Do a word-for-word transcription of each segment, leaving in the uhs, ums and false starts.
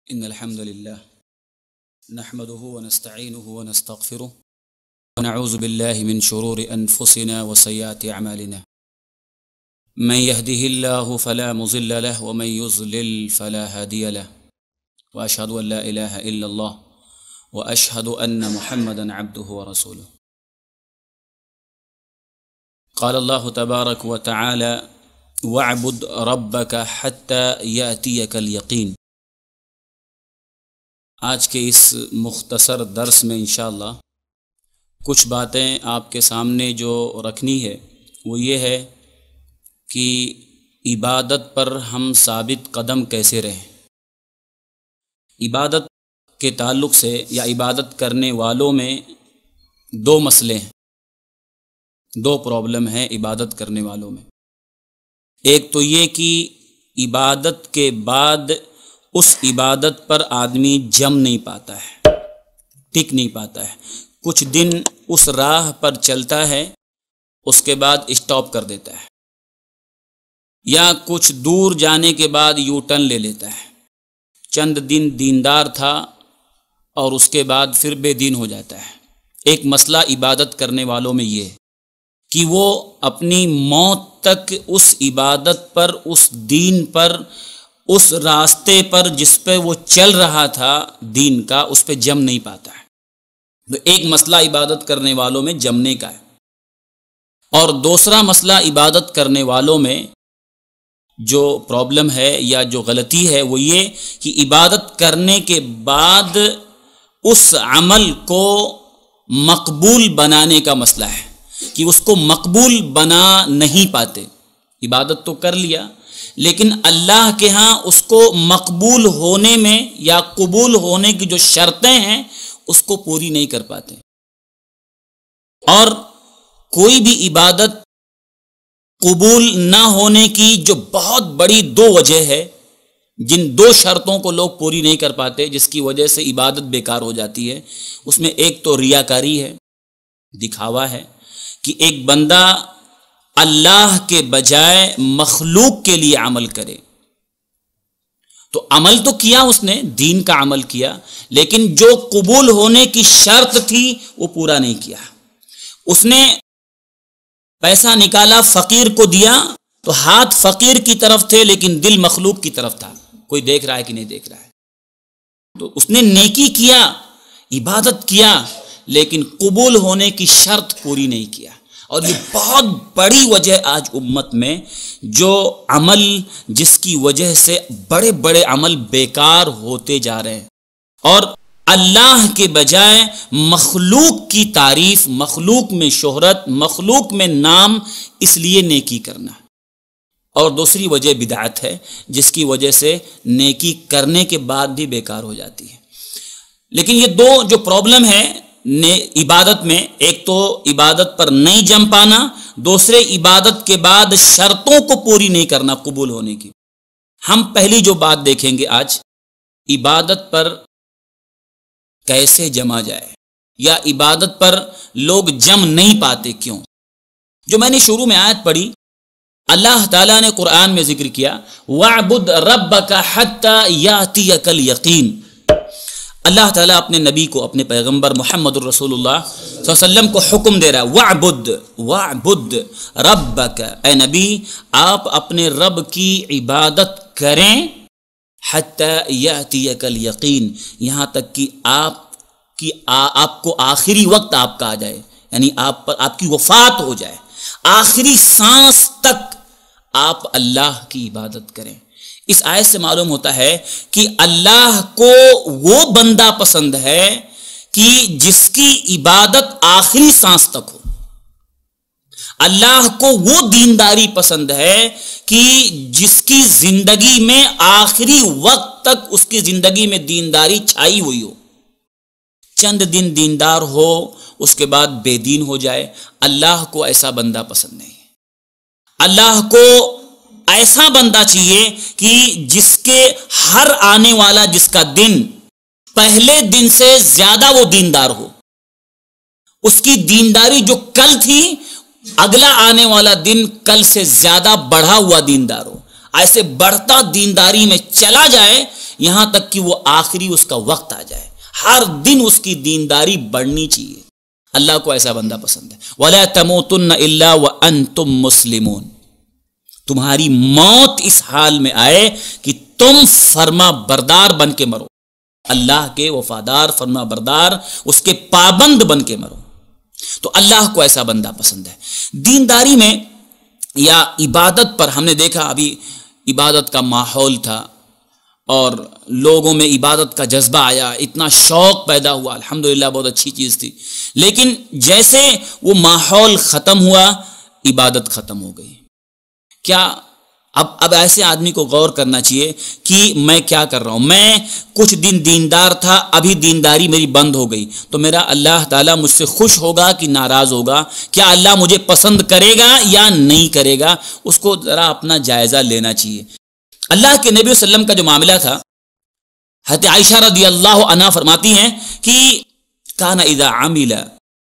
إن الحمد لله نحمده ونستعينه ونستغفره ونعوذ بالله من شرور أنفسنا وسيئات أعمالنا من يهده الله فلا مضل له ومن يضلل فلا هادي له وأشهد أن لا إله إلا الله وأشهد أن محمدا عبده ورسوله. قال الله تبارك وتعالى وَاعْبُدْ رَبَّكَ حَتَّى يَأْتِيَكَ الْيَقِينُ. آج کے اس مختصر درس میں انشاءاللہ کچھ باتیں آپ کے سامنے جو رکھنی ہے وہ یہ ہے کہ عبادت پر ہم ثابت قدم کیسے رہیں. عبادت کے تعلق سے یا عبادت کرنے والوں میں دو مسئلے ہیں، دو پرابلم ہیں عبادت کرنے والوں میں. ایک تو یہ کہ عبادت کے بعد اس عبادت پر آدمی جم نہیں پاتا ہے، ٹک نہیں پاتا ہے، کچھ دن اس راہ پر چلتا ہے اس کے بعد اسٹاپ کر دیتا ہے، یا کچھ دور جانے کے بعد یو ٹرن لے لیتا ہے. چند دن دیندار تھا اور اس کے بعد پھر بے دین ہو جاتا ہے. ایک مسئلہ عبادت کرنے والوں میں یہ ہے کہ وہ اپنی موت تک اس عبادت پر، اس دین پر، اس راستے پر جس پہ وہ چل رہا تھا دین کا، اس پہ جم نہیں پاتا ہے. تو ایک مسئلہ عبادت کرنے والوں میں جمنے کا ہے. اور دوسرا مسئلہ عبادت کرنے والوں میں جو پرابلم ہے یا جو غلطی ہے وہ یہ کہ عبادت کرنے کے بعد اس عمل کو مقبول بنانے کا مسئلہ ہے کہ اس کو مقبول بنا نہیں پاتے. عبادت تو کر لیا لیکن اللہ کے ہاں اس کو مقبول ہونے میں یا قبول ہونے کی جو شرطیں ہیں اس کو پوری نہیں کر پاتے. اور کوئی بھی عبادت قبول نہ ہونے کی جو بہت بڑی دو وجہ ہے، جن دو شرطوں کو لوگ پوری نہیں کر پاتے جس کی وجہ سے عبادت بیکار ہو جاتی ہے، اس میں ایک تو ریاکاری ہے، دکھاوا ہے کہ ایک بندہ اللہ کے بجائے مخلوق کے لیے عمل کرے. تو عمل تو کیا اس نے، دین کا عمل کیا، لیکن جو قبول ہونے کی شرط تھی وہ پورا نہیں کیا. اس نے پیسہ نکالا، فقیر کو دیا تو ہاتھ فقیر کی طرف تھے لیکن دل مخلوق کی طرف تھا، کوئی دیکھ رہا ہے کہ نہیں دیکھ رہا ہے. تو اس نے نیکی کیا، عبادت کیا، لیکن قبول ہونے کی شرط پوری نہیں کیا. اور یہ بہت بڑی وجہ آج امت میں، جو عمل جس کی وجہ سے بڑے بڑے عمل بیکار ہوتے جا رہے ہیں. اور اللہ کے بجائے مخلوق کی تعریف، مخلوق میں شہرت، مخلوق میں نام، اس لیے نیکی کرنا. اور دوسری وجہ بدعت ہے جس کی وجہ سے نیکی کرنے کے بعد بھی بیکار ہو جاتی ہے. لیکن یہ دو جو پرابلم ہے عبادت میں، ایک تو عبادت پر نہیں جم پانا، دوسرے عبادت کے بعد شرطوں کو پوری نہیں کرنا قبول ہونے کی. ہم پہلی جو بات دیکھیں گے آج، عبادت پر کیسے جما جائے یا عبادت پر لوگ جم نہیں پاتے کیوں. جو میں نے شروع میں آیت پڑھی، اللہ تعالیٰ نے قرآن میں ذکر کیا وَاعْبُدْ رَبَّكَ حَتَّى يَأْتِيَكَ الْيَقِينُ. اللہ تعالیٰ اپنے نبی کو، اپنے پیغمبر محمد الرسول اللہ صلی اللہ علیہ وسلم کو حکم دے رہا ہے وَاعْبُدْ وَاعْبُدْ رَبَّكَ، اے نبی آپ اپنے رب کی عبادت کریں حَتَّى يَأْتِيَكَ الْيَقِينُ، یہاں تک کہ آپ کی آپ کو آخری وقت آپ کا آ جائے، یعنی آپ پر آپ کی وفات ہو جائے، آخری سانس تک آپ اللہ کی عبادت کریں. اس آیت سے معلوم ہوتا ہے کہ اللہ کو وہ بندہ پسند ہے کہ جس کی عبادت آخری سانس تک ہو. اللہ کو وہ دینداری پسند ہے کہ جس کی زندگی میں آخری وقت تک اس کی زندگی میں دینداری چھائی ہوئی ہو. چند دن دیندار ہو اس کے بعد بے دین ہو جائے، اللہ کو ایسا بندہ پسند نہیں. اللہ کو ایسا بندہ چاہیے کہ جس کے ہر آنے والا جس کا دن پہلے دن سے زیادہ وہ دیندار ہو. اس کی دینداری جو کل تھی، اگلا آنے والا دن کل سے زیادہ بڑھا ہوا دیندار ہو. ایسے بڑھتا دینداری میں چلا جائے، یہاں تک کہ وہ آخری اس کا وقت آ جائے، ہر دن اس کی دینداری بڑھنی چاہیے۔ اللہ کو ایسا بندہ پسند ہے۔ وَلَا تَمُوتُنَّ إِلَّا وَأَنْتُمْ مُسْلِمُونَ، تمہاری موت اس حال میں آئے کہ تم فرما بردار بن کے مرو، اللہ کے وفادار فرما بردار، اس کے پابند بن کے مرو۔ تو اللہ کو ایسا بندہ پسند ہے۔ دینداری میں یا عبادت پر ہم نے دیکھا، ابھی عبادت کا ماحول تھا اور لوگوں میں عبادت کا جذبہ آیا، اتنا شوق پیدا ہوا، الحمدللہ بہت اچھی چیز تھی۔ لیکن جیسے وہ ماحول ختم ہوا، عبادت ختم ہو گئی۔ کیا اب اب ایسے آدمی کو غور کرنا چاہیے کہ میں کیا کر رہا ہوں؟ میں کچھ دن دیندار تھا، ابھی دینداری میری بند ہو گئی، تو میرا اللہ تعالیٰ مجھ سے خوش ہوگا کہ ناراض ہوگا؟ کیا اللہ مجھے پسند کرے گا یا نہیں کرے گا؟ اس کو ذرا اپنا جائزہ لینا چاہیے۔ اللہ کے نبی صلی اللہ علیہ وسلم کا جو معاملہ تھا، حضرت عائشہ رضی اللہ عنہا فرماتی ہیں کہ کان اذا عمل،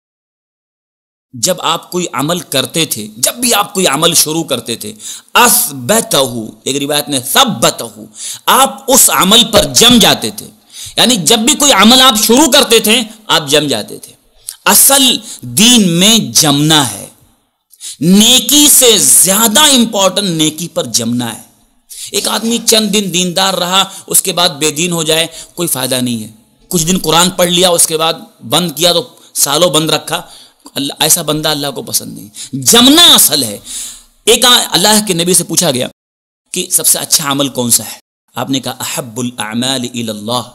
جب آپ کوئی عمل کرتے تھے، جب بھی آپ کوئی عمل شروع کرتے تھے، اثبتہ، ایک روایت میں ثبتہ، آپ اس عمل پر جم جاتے تھے۔ یعنی جب بھی کوئی عمل آپ شروع کرتے تھے، آپ جم جاتے تھے۔ اصل دین میں جمنا ہے، نیکی سے زیادہ امپورٹنٹ نیکی پر جمنا ہے۔ ایک آدمی چند دن دیندار رہا، اس کے بعد بے دین ہو جائے، کوئی فائدہ نہیں ہے۔ کچھ دن قرآن پڑھ لیا، اس کے بعد بند کیا تو سالوں بند رکھا، اللہ ایسا بندہ اللہ کو پسند نہیں۔ جمنا اصل ہے۔ ایک اللہ کے نبی سے پوچھا گیا کہ سب سے اچھا عمل کون سا ہے؟ آپ نے کہا احب الاعمال الی اللہ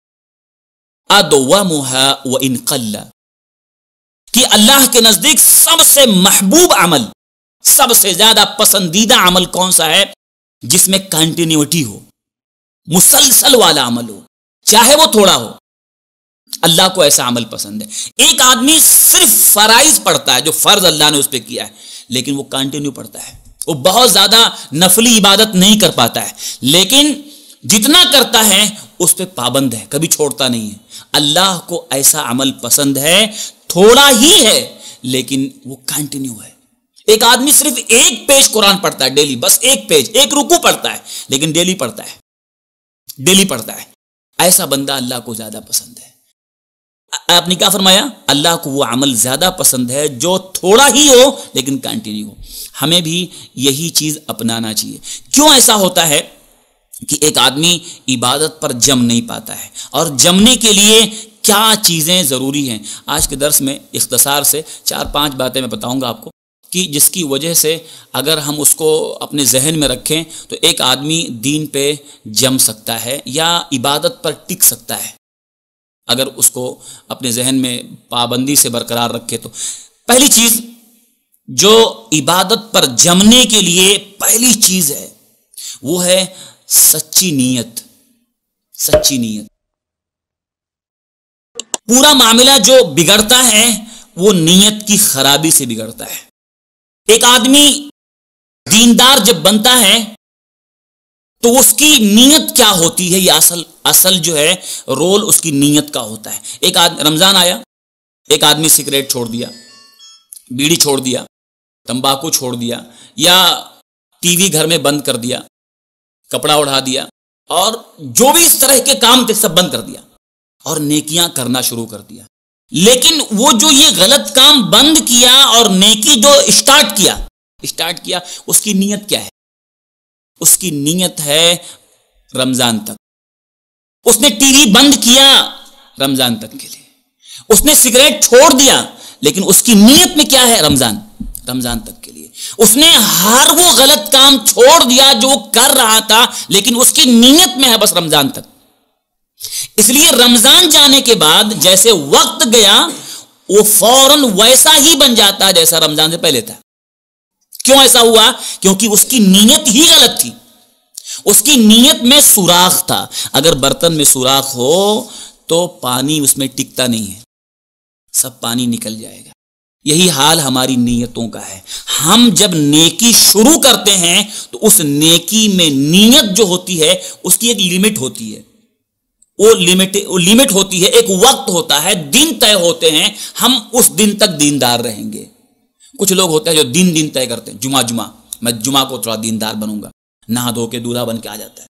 ادومها وان قل، کہ اللہ کے نزدیک سب سے محبوب عمل، سب سے زیادہ پسندیدہ عمل کون سا ہے؟ جس میں کنٹینیوٹی ہو، مسلسل والا عمل ہو، چاہے وہ تھوڑا ہو۔ اللہ کو ایسا عمل پسند ہے۔ ایک آدمی صرف فرائض پڑھتا ہے، جو فرض اللہ نے اس پہ کیا ہے، لیکن وہ کنٹینیو پڑھتا ہے، وہ بہت زیادہ نفلی عبادت نہیں کر پاتا ہے، لیکن جتنا کرتا ہے اس پہ پابند ہے، کبھی چھوڑتا نہیں ہے۔ اللہ کو ایسا عمل پسند ہے، تھوڑا ہی ہے لیکن وہ کنٹینیو ہے۔ ایک آدمی صرف ایک پیج قرآن پڑھتا ہے ڈیلی، بس ایک پیج، ایک رکوع پڑھتا ہے، لیکن ڈیلی پڑھتا ہے، ڈیلی پڑھتا ہے، ایسا بندہ اللہ کو زیادہ پسند ہے۔ آپ نے کیا فرمایا؟ اللہ کو وہ عمل زیادہ پسند ہے جو تھوڑا ہی ہو لیکن کنٹینیو ہو۔ ہمیں بھی یہی چیز اپنانا چاہیے۔ کیوں ایسا ہوتا ہے کہ ایک آدمی عبادت پر جم نہیں پاتا ہے؟ اور جمنے کے لیے کیا چیزیں ضروری ہیں؟ آج کے درس میں اختصار سے چار پانچ باتیں میں بتاؤں گا آپ کو، کہ جس کی وجہ سے اگر ہم اس کو اپنے ذہن میں رکھیں تو ایک آدمی دین پہ جم سکتا ہے یا عبادت پر ٹک سکتا ہے، اگر اس کو اپنے ذہن میں پابندی سے برقرار رکھے تو۔ پہلی چیز جو عبادت پر جمنے کے لیے پہلی چیز ہے وہ ہے سچی نیت۔ سچی نیت۔ پورا معاملہ جو بگڑتا ہے وہ نیت کی خرابی سے بگڑتا ہے۔ ایک آدمی دیندار جب بنتا ہے تو اس کی نیت کیا ہوتی ہے، یہ اصل اصل جو ہے رول اس کی نیت کا ہوتا ہے۔ ایک آدمی رمضان آیا، ایک آدمی سگریٹ چھوڑ دیا، بیڑی چھوڑ دیا، تمباکو چھوڑ دیا، یا ٹی وی گھر میں بند کر دیا، کپڑا اڑا دیا، اور جو بھی اس طرح کے کام تھے سب بند کر دیا اور نیکیاں کرنا شروع کر دیا۔ لیکن وہ جو یہ غلط کام بند کیا اور نیکی جو اسٹارٹ کیا اسٹارٹ کیا اس کی نیت کیا ہے؟ اس کی نیت ہے رمضان تک۔ اس نے ٹی وی بند کیا رمضان تک کے لیے، اس نے سگریٹ چھوڑ دیا، لیکن اس کی نیت میں کیا ہے؟ رمضان رمضان تک کے لیے۔ اس نے ہر وہ غلط کام چھوڑ دیا جو وہ کر رہا تھا، لیکن اس کی نیت میں ہے بس رمضان تک۔ اس لیے رمضان جانے کے بعد جیسے وقت گیا وہ فوراً ویسا ہی بن جاتا جیسا رمضان سے پہلے تھا۔ کیوں ایسا ہوا؟ کیونکہ اس کی نیت ہی غلط تھی۔ اس کی نیت میں سوراخ تھا۔ اگر برتن میں سوراخ ہو تو پانی اس میں ٹکتا نہیں ہے، سب پانی نکل جائے گا۔ یہی حال ہماری نیتوں کا ہے۔ ہم جب نیکی شروع کرتے ہیں تو اس نیکی میں نیت جو ہوتی ہے اس کی ایک لمٹ ہوتی ہے، وہ لمٹ لمٹ ہوتی ہے، ایک وقت ہوتا ہے، دن طے ہوتے ہیں، ہم اس دن تک دیندار رہیں گے۔ کچھ لوگ ہوتے ہیں جو دن دن طے کرتے ہیں، جمعہ جمعہ میں جمعہ کو تھوڑا دیندار بنوں گا، نہا دھو کے دولہا بن کے آ جاتا ہے،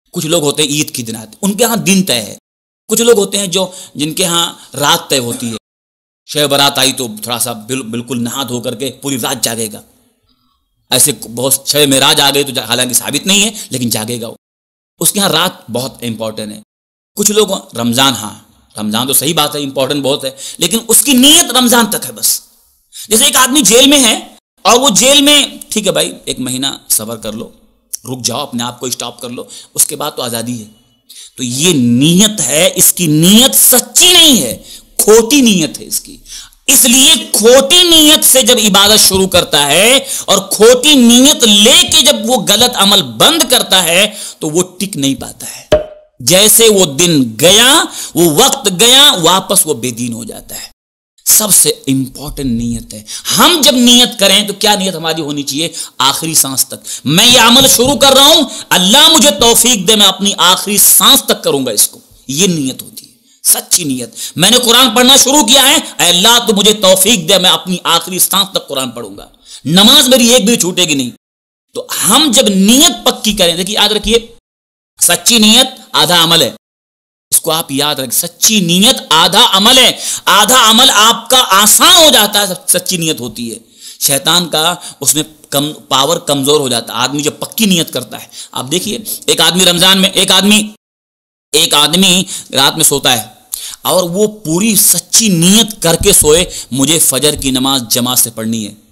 کچھ لوگ ہوتے ہیں عید کی دن آتے، ان کے ہاں دن طے ہے. کچھ لوگ ہوتے ہیں جو جن کے ہاں رات طے ہوتی ہے. شب برات آئی تو تھوڑا سا بالکل نہا دھو کر کے پوری رات جاگے گا. ایسے بہت شب معراج آ گئی تو حالانکہ ثابت نہیں ہے لیکن جاگے گا وہ، اس کے ہاں رات بہت امپورٹنٹ ہے. کچھ لوگ رمضان، ہاں رمضان تو صحیح بات ہے امپورٹنٹ بہت ہے، لیکن اس کی نیت رمضان تک ہے بس. جیسے ایک آدمی جیل میں ہے اور وہ جیل میں، ٹھیک ہے بھائی ایک مہینہ صبر کر لو، رک جاؤ، اپنے آپ کو اسٹاپ کر لو، اس کے بعد تو آزادی ہے. تو یہ نیت ہے، اس کی نیت سچی نہیں ہے، کھوٹی نیت ہے اس کی. اس لیے کھوٹی نیت سے جب عبادت شروع کرتا ہے اور کھوٹی نیت لے کے جب وہ غلط عمل بند کرتا ہے تو وہ ٹک نہیں پاتا ہے. جیسے وہ دن گیا، وہ وقت گیا، واپس وہ بے دین ہو جاتا ہے. سب سے امپورٹنٹ نیت ہے. ہم جب نیت کریں تو کیا نیت ہماری ہونی چاہیے؟ آخری سانس تک میں یہ عمل شروع کر رہا ہوں، اللہ مجھے توفیق دے میں اپنی آخری سانس تک کروں گا اس کو. یہ نیت ہوتی ہے سچی نیت. میں نے قرآن پڑھنا شروع کیا ہے، اے اللہ تو مجھے توفیق دے میں اپنی آخری سانس تک قرآن پڑھوں گا، نماز میری ایک بھی چھوٹے گی نہیں. تو ہم جب نیت پکی کریں، دیکھیے یاد رکھیے سچی نیت آدھا عمل ہے. اس کو آپ یاد رکھیں، سچی نیت آدھا عمل ہے. آدھا عمل آپ کا آسان ہو جاتا ہے، سچی نیت ہوتی ہے. شیطان کا اس میں کم پاور کمزور ہو جاتا ہے آدمی جب پکی نیت کرتا ہے. آپ دیکھیے ایک آدمی رمضان میں ایک آدمی ایک آدمی رات میں سوتا ہے اور وہ پوری سچی نیت کر کے سوئے مجھے فجر کی نماز جماعت سے پڑھنی ہے.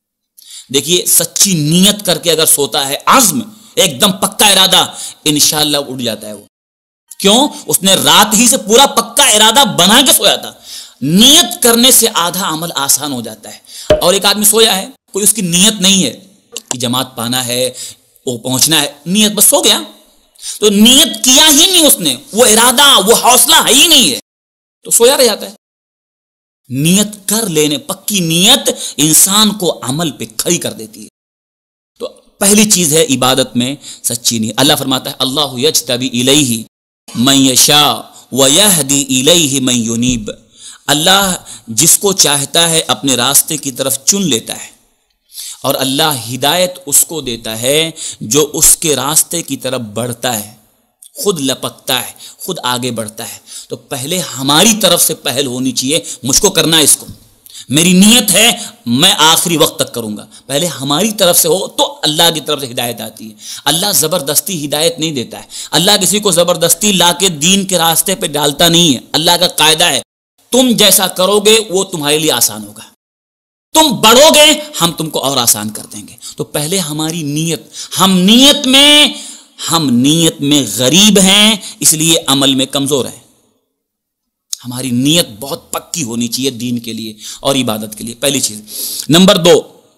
دیکھیے سچی نیت کر کے اگر سوتا ہے، عزم ایک دم پکا ارادہ، انشاءاللہ اٹھ جاتا ہے وہ. کیوں؟ اس نے رات ہی سے پورا پکا ارادہ بنا کے سویا تھا. نیت کرنے سے آدھا عمل آسان ہو جاتا ہے. اور ایک آدمی سویا ہے، کوئی اس کی نیت نہیں ہے کہ جماعت پانا ہے، وہ پہنچنا ہے، نیت بس سو گیا. تو نیت کیا ہی نہیں اس نے، وہ ارادہ وہ حوصلہ ہے ہی نہیں ہے، تو سویا رہ جاتا ہے. نیت کر لینے، پکی نیت انسان کو عمل پہ کھڑی کر دیتی ہے. تو پہلی چیز ہے عبادت میں سچی نیت. اللہ فرماتا ہے اللہ یجتبی الیہ من یشاء ویہدی الیہ من ینیب. اللہ جس کو چاہتا ہے اپنے راستے کی طرف چن لیتا ہے اور اللہ ہدایت اس کو دیتا ہے جو اس کے راستے کی طرف بڑھتا ہے، خود لپکتا ہے، خود آگے بڑھتا ہے. تو پہلے ہماری طرف سے پہل ہونی چاہیے، مجھ کو کرنا ہے اس کو، میری نیت ہے میں آخری وقت تک کروں گا. پہلے ہماری طرف سے ہو تو اللہ کی طرف سے ہدایت آتی ہے. اللہ زبردستی ہدایت نہیں دیتا ہے. اللہ کسی کو زبردستی لا کے دین کے راستے پہ ڈالتا نہیں ہے. اللہ کا قاعدہ ہے تم جیسا کرو گے وہ تمہارے لیے آسان ہوگا، تم بڑھو گے ہم تم کو اور آسان کر دیں گے. تو پہلے ہماری نیت، ہم نیت میں ہم نیت میں غریب ہیں، اس لیے عمل میں کمزور ہیں. ہماری نیت بہت پکی ہونی چاہیے دین کے لیے اور عبادت کے لیے، پہلی چیز. نمبر دو،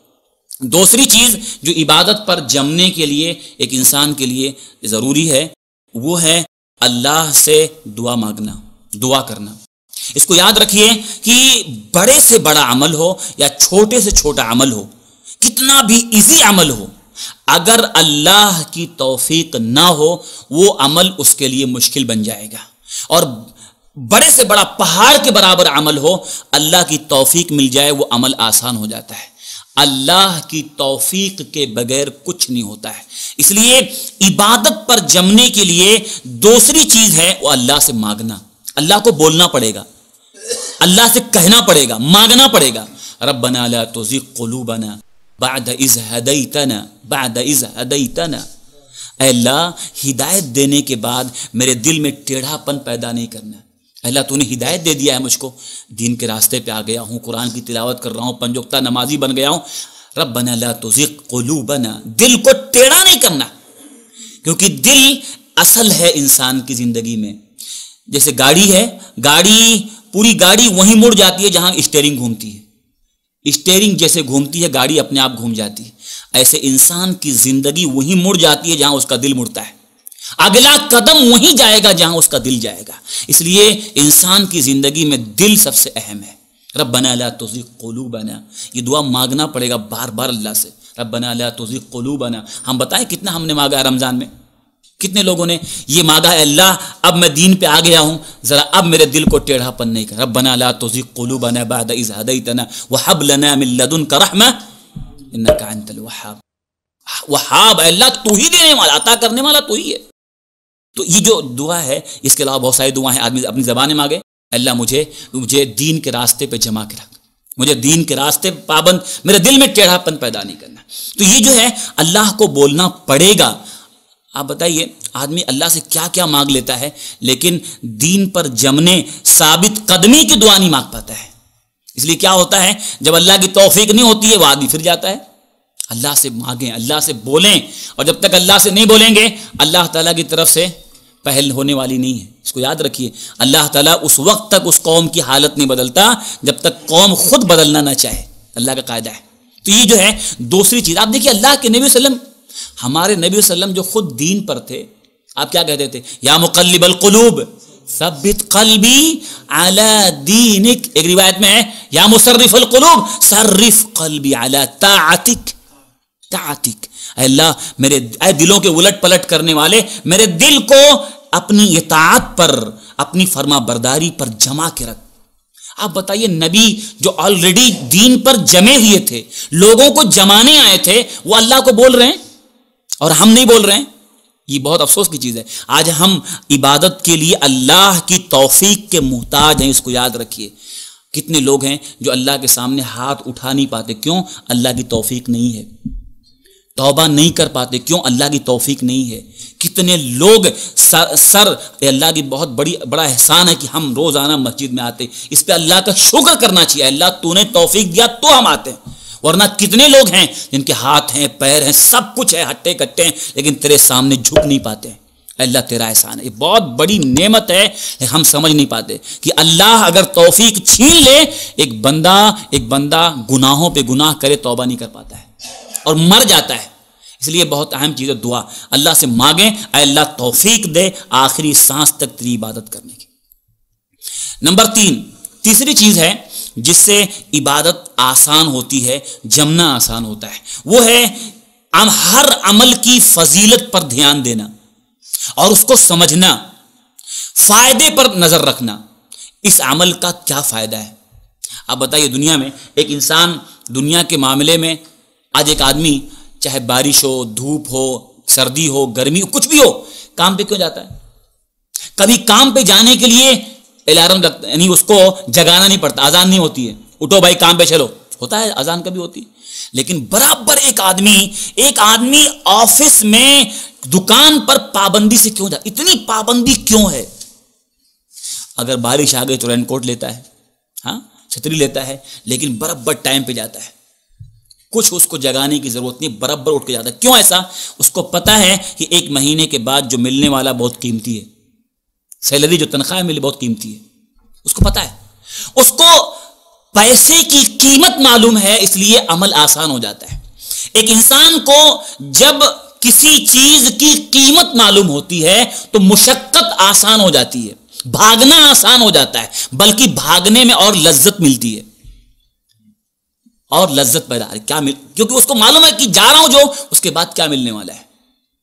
دوسری چیز جو عبادت پر جمنے کے لیے ایک انسان کے لیے ضروری ہے وہ ہے اللہ سے دعا مانگنا، دعا کرنا. اس کو یاد رکھیے کہ بڑے سے بڑا عمل ہو یا چھوٹے سے چھوٹا عمل ہو، کتنا بھی ایزی عمل ہو، اگر اللہ کی توفیق نہ ہو وہ عمل اس کے لیے مشکل بن جائے گا. اور بڑے سے بڑا پہاڑ کے برابر عمل ہو، اللہ کی توفیق مل جائے وہ عمل آسان ہو جاتا ہے. اللہ کی توفیق کے بغیر کچھ نہیں ہوتا ہے. اس لیے عبادت پر جمنے کے لیے دوسری چیز ہے وہ اللہ سے مانگنا. اللہ کو بولنا پڑے گا، اللہ سے کہنا پڑے گا، مانگنا پڑے گا. ربنا لا تزغ قلوبنا بعد اذ ہدیتنا بعد اذ ہدیتنا. اے اللہ ہدایت دینے کے بعد میرے دل میں ٹیڑھا پن پیدا نہیں کرنا. اللہ تو نے ہدایت دے دیا ہے مجھ کو، دین کے راستے پہ آ گیا ہوں، قرآن کی تلاوت کر رہا ہوں، پنج وقتہ نمازی بن گیا ہوں. ربنا لا تزغ قلوبنا، دل کو ٹیڑھا نہیں کرنا، کیونکہ دل اصل ہے انسان کی زندگی میں. جیسے گاڑی ہے، گاڑی پوری گاڑی وہیں مڑ جاتی ہے جہاں اسٹیئرنگ گھومتی ہے. اسٹیئرنگ جیسے گھومتی ہے گاڑی اپنے آپ گھوم جاتی ہے، ایسے انسان کی زندگی وہیں مڑ جاتی ہے جہاں اس کا دل مڑتا ہے. اگلا قدم وہیں جائے گا جہاں اس کا دل جائے گا. اس لیے انسان کی زندگی میں دل سب سے اہم ہے. ربنا لا تزغ قلوبنا، یہ دعا مانگنا پڑے گا بار بار اللہ سے. ربنا لا تزغ قلوبنا. ہم بتائیں کتنا ہم نے مانگا ہے رمضان میں، کتنے لوگوں نے یہ مانگا ہے اللہ اب میں دین پہ آ گیا ہوں، ذرا اب میرے دل کو ٹیڑھا پن نہیں کر. ربنا لا تزغ قلوبنا بعد اذ ہدیتنا وہب لنا من لدنک رحمہ انک انت الوہاب. وہاب، اللہ تو ہی دینے والا، عطا کرنے والا تو ہی ہے. تو یہ جو دعا ہے، اس کے علاوہ بہت ساری دعائیں ہیں، آدمی اپنی زبان میں مانگے، اللہ مجھے مجھے دین کے راستے پہ جمع کے رکھ، مجھے دین کے راستے پابند، میرے دل میں ٹیڑھا پن پیدا نہیں کرنا. تو یہ جو ہے اللہ کو بولنا پڑے گا. آپ بتائیے آدمی اللہ سے کیا کیا مانگ لیتا ہے، لیکن دین پر جمنے ثابت قدمی کی دعا نہیں مانگ پاتا ہے. اس لیے کیا ہوتا ہے، جب اللہ کی توفیق نہیں ہوتی ہے وہ آدمی پھر جاتا ہے. اللہ سے مانگیں، اللہ سے بولیں، اور جب تک اللہ سے نہیں بولیں گے اللہ تعالیٰ کی طرف سے پہل ہونے والی نہیں ہے. اس کو یاد رکھیے، اللہ تعالیٰ اس وقت تک اس قوم کی حالت نہیں بدلتا جب تک قوم خود بدلنا نہ چاہے. اللہ کا قاعدہ ہے. تو یہ جو ہے دوسری چیز. آپ دیکھیے اللہ کے نبی صلی اللہ علیہ وسلم، ہمارے نبی صلی اللہ علیہ وسلم جو خود دین پر تھے، آپ کیا کہتے تھے؟ یا مقلب القلوب ثبت قلبی علی دینک. ایک روایت میں ہے یا مصرف القلوب صرف قلبی علی طاعتک. طاعتک، اے اللہ میرے اے دلوں کے الٹ پلٹ کرنے والے، میرے دل کو اپنی اطاعت پر، اپنی فرما برداری پر جما کے رکھ. آپ بتائیے نبی جو آلریڈی دین پر جمے ہوئے تھے، لوگوں کو جمانے آئے تھے، وہ اللہ کو بول رہے ہیں اور ہم نہیں بول رہے ہیں. یہ بہت افسوس کی چیز ہے. آج ہم عبادت کے لیے اللہ کی توفیق کے محتاج ہیں. اس کو یاد رکھیے. کتنے لوگ ہیں جو اللہ کے سامنے ہاتھ اٹھا نہیں پاتے، کیوں؟ اللہ کی توفیق نہیں ہے. توبہ نہیں کر پاتے، کیوں؟ اللہ کی توفیق نہیں ہے. کتنے لوگ سر, سر اللہ کی بہت بڑی بڑا احسان ہے کہ ہم روزانہ مسجد میں آتے، اس پہ اللہ کا شکر کرنا چاہیے. اللہ تو نے توفیق دیا تو ہم آتے ہیں. ورنہ کتنے لوگ ہیں جن کے ہاتھ ہیں، پیر ہیں، سب کچھ ہے، ہٹے کٹے ہیں، لیکن تیرے سامنے جھک نہیں پاتے ہیں. اللہ تیرا احسان ہے. یہ بہت بڑی نعمت ہے، ہم سمجھ نہیں پاتے کہ اللہ اگر توفیق چھین لے، ایک بندہ ایک بندہ گناہوں پہ گناہ کرے توبہ نہیں کر پاتا ہے اور مر جاتا ہے. اس لیے بہت اہم چیز ہے دعا. اللہ سے مانگیں اے اللہ توفیق دے آخری سانس تک تیری عبادت کرنے کی. نمبر تین، تیسری چیز ہے جس سے عبادت آسان ہوتی ہے، جمنا آسان ہوتا ہے، وہ ہے ہر عمل کی فضیلت پر دھیان دینا اور اس کو سمجھنا، فائدے پر نظر رکھنا. اس عمل کا کیا فائدہ ہے؟ آپ بتائیے دنیا میں ایک انسان، دنیا کے معاملے میں آج ایک آدمی چاہے بارش ہو، دھوپ ہو، سردی ہو، گرمی ہو، کچھ بھی ہو، کام پہ کیوں جاتا ہے؟ کبھی کام پہ جانے کے لیے الارم لگتا ہے، یعنی اس کو جگانا نہیں پڑتا، اذان نہیں ہوتی ہے اٹھو بھائی کام پہ چلو، ہوتا ہے اذان کبھی ہوتی ہے. لیکن برابر ایک آدمی ایک آدمی آفس میں، دکان پر پابندی سے کیوں جاتا؟ اتنی پابندی کیوں ہے؟ اگر بارش آ گئی تو رین کوٹ لیتا ہے، ہاں چھتری لیتا ہے، لیکن برابر ٹائم پہ جاتا ہے. کچھ اس کو جگانے کی ضرورت نہیں، برابر اٹھ کے جاتا ہے. کیوں ایسا؟ اس کو پتا ہے کہ ایک مہینے کے بعد جو ملنے والا بہت قیمتی ہے، سیلری جو تنخواہ ملی بہت قیمتی ہے. اس کو پتا ہے، اس کو پیسے کی قیمت معلوم ہے، اس لیے عمل آسان ہو جاتا ہے. ایک انسان کو جب کسی چیز کی قیمت معلوم ہوتی ہے تو مشقت آسان ہو جاتی ہے، بھاگنا آسان ہو جاتا ہے، بلکہ بھاگنے میں اور لذت ملتی ہے، اور لذت پیدا ہے. کیا مل کیونکہ اس کو معلوم ہے کہ جا رہا ہوں جو اس کے بعد کیا ملنے والا ہے.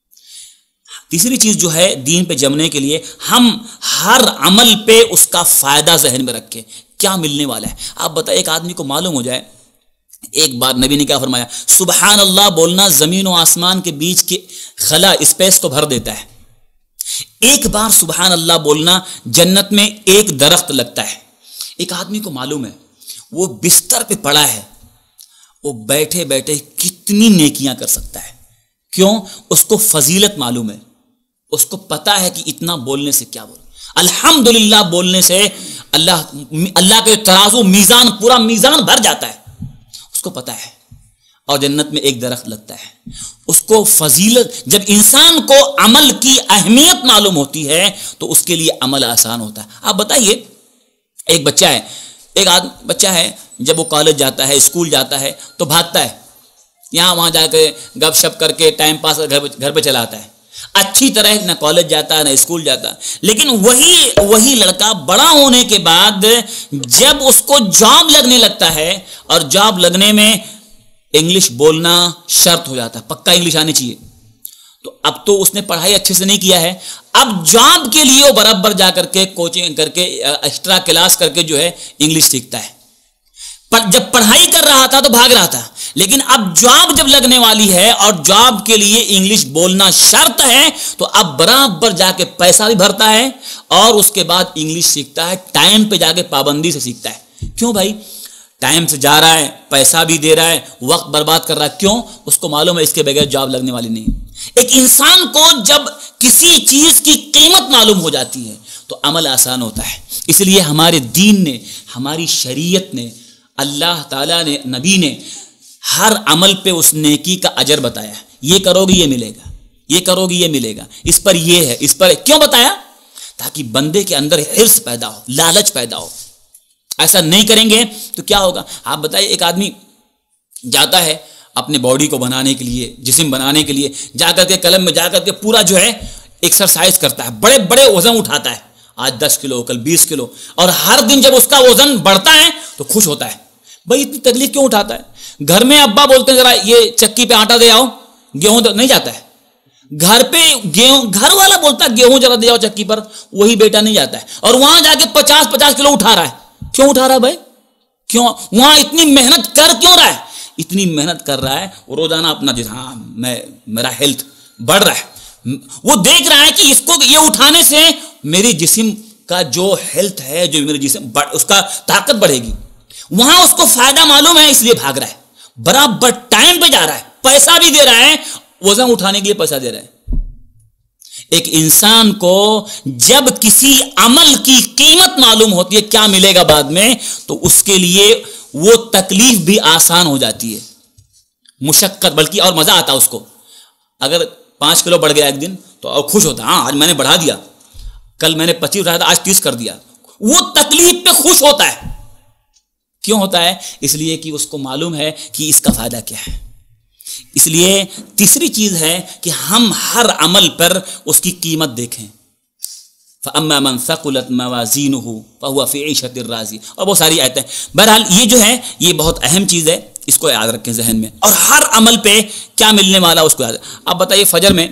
تیسری چیز جو ہے دین پہ جمنے کے لیے، ہم ہر عمل پہ اس کا فائدہ ذہن میں رکھیں، کیا ملنے والا ہے. آپ بتائیں ایک آدمی کو معلوم ہو جائے، ایک بار نبی نے کیا فرمایا، سبحان اللہ بولنا زمین و آسمان کے بیچ کے خلا اسپیس کو بھر دیتا ہے. ایک بار سبحان اللہ بولنا جنت میں ایک درخت لگتا ہے. ایک آدمی کو معلوم ہے، وہ بستر پہ پڑا ہے، وہ بیٹھے بیٹھے کتنی نیکیاں کر سکتا ہے. کیوں؟ اس کو فضیلت معلوم ہے، اس کو پتا ہے کہ اتنا بولنے سے کیا بول الحمدللہ بولنے سے اللہ اللہ کے ترازو میزان پورا میزان بھر جاتا ہے، اس کو پتا ہے. اور جنت میں ایک درخت لگتا ہے، اس کو فضیلت. جب انسان کو عمل کی اہمیت معلوم ہوتی ہے تو اس کے لیے عمل آسان ہوتا ہے. آپ بتائیے ایک بچہ ہے، ایک آدمی بچہ ہے، جب وہ کالج جاتا ہے، اسکول جاتا ہے تو بھاگتا ہے، یہاں وہاں جا کے گپ شپ کر کے ٹائم پاس گھر گھر پہ چلا آتا ہے، اچھی طرح نہ کالج جاتا ہے نہ اسکول جاتا. لیکن وہی وہی لڑکا بڑا ہونے کے بعد جب اس کو جاب لگنے لگتا ہے، اور جاب لگنے میں انگلش بولنا شرط ہو جاتا ہے، پکا انگلش آنی چاہیے. تو اب تو اس نے پڑھائی اچھے سے نہیں کیا ہے، اب جاب کے لیے وہ برابر جا کر کے کوچنگ کر کے ایکسٹرا کلاس کر کے جو ہے انگلش سیکھتا ہے. پر جب پڑھائی کر رہا تھا تو بھاگ رہا تھا، لیکن اب جاب جب لگنے والی ہے اور جاب کے لیے انگلش بولنا شرط ہے تو اب برابر جا کے پیسہ بھی بھرتا ہے اور اس کے بعد انگلش سیکھتا ہے، ٹائم پہ جا کے پابندی سے سیکھتا ہے۔ کیوں بھائی؟ ٹائم سے جا رہا ہے، پیسہ بھی دے رہا ہے، وقت برباد کر رہا ہے، کیوں؟ اس کو معلوم ہے اس کے بغیر جاب لگنے والی نہیں۔ ایک انسان کو جب کسی چیز کی قیمت معلوم ہو جاتی ہے تو عمل آسان ہوتا ہے۔ اس لیے ہمارے دین نے، ہماری شریعت نے، اللہ تعالیٰ نے، نبی نے ہر عمل پہ اس نیکی کا اجر بتایا ہے۔ یہ کرو گی یہ ملے گا، یہ کرو گی یہ ملے گا، اس پر یہ ہے، اس پر کیوں بتایا؟ تاکہ بندے کے اندر حرص پیدا ہو، لالچ پیدا ہو۔ ایسا نہیں کریں گے تو کیا ہوگا؟ آپ بتائیے، ایک آدمی جاتا ہے اپنے باڈی کو بنانے کے لیے، جسم بنانے کے لیے، جا کر کے کلب میں جا کر کے پورا جو ہے ایکسرسائز کرتا ہے، بڑے بڑے وزن اٹھاتا ہے، آج دس کلو کل بیس کلو، اور ہر دن جب اس کا وزن بڑھتا ہے تو خوش ہوتا ہے۔ بھائی اتنی تکلیف کیوں اٹھاتا ہے؟ گھر میں ابا بولتے ہیں ذرا یہ چکی پہ آٹا دے آؤ، گیہوں نہیں جاتا ہے۔ گھر پہ گیہوں، گھر والا بولتا ہے گیہوں ذرا دے آؤ چکی پر، وہی بیٹا نہیں جاتا ہے، اور وہاں جا کے پچاس پچاس کلو اٹھا رہا ہے۔ کیوں اٹھا رہا ہے بھائی؟ کیوں وہاں اتنی محنت کر کیوں رہا ہے؟ اتنی محنت کر رہا ہے وہ روزانہ اپنا جس ہاں میں میرا ہیلتھ بڑھ رہا ہے، وہ دیکھ رہا ہے کہ اس کو یہ اٹھانے سے میری جسم کا جو ہیلتھ ہے، جو میرے جسم اس کا طاقت بڑھے گی، وہاں اس کو فائدہ معلوم ہے، اس لیے بھاگ رہا ہے، برابر ٹائم پہ جا رہا ہے، پیسہ بھی دے رہا ہے، وزن اٹھانے کے لیے پیسہ دے رہا ہے۔ ایک انسان کو جب کسی عمل کی قیمت معلوم ہوتی ہے، کیا ملے گا بعد میں، تو اس کے لیے وہ تکلیف بھی آسان ہو جاتی ہے، مشقت بلکہ اور مزہ آتا ہے اس کو۔ اگر پانچ کلو بڑھ گیا ایک دن تو اور خوش ہوتا ہے، ہاں آج میں نے بڑھا دیا، کل میں نے پچیس اٹھایا تھا آج تیس کر دیا، وہ تکلیف پہ خوش ہوتا ہے۔ کیوں ہوتا ہے؟ اس لیے کہ اس کو معلوم ہے کہ اس کا فائدہ کیا ہے۔ اس لیے تیسری چیز ہے کہ ہم ہر عمل پر اس کی قیمت دیکھیں۔ فَأَمَّا مَنْ ثَقُلَتْ مَوَازِينُهُ فَهُوَ فِي عِيشَةٍ رَاضِيَةٍ، اور بہت ساری آیتیں۔ بہرحال یہ جو ہے یہ بہت اہم چیز ہے، اس کو یاد رکھیں ذہن میں، اور ہر عمل پہ کیا ملنے والا اس کو یاد۔ اب بتائیے فجر میں